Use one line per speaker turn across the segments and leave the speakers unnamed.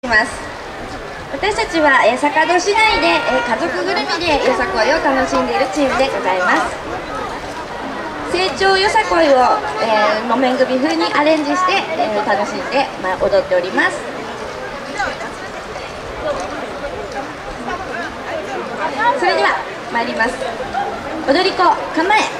ます。私たちは坂戸市内で家族ぐるみでよさこいを楽しんでいるチームでございます。成長よさこいを木綿組風にアレンジして楽しんで踊っております。それでは参ります。踊り子構え。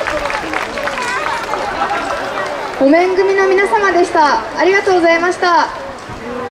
木綿組の皆様でした。ありがとうございました。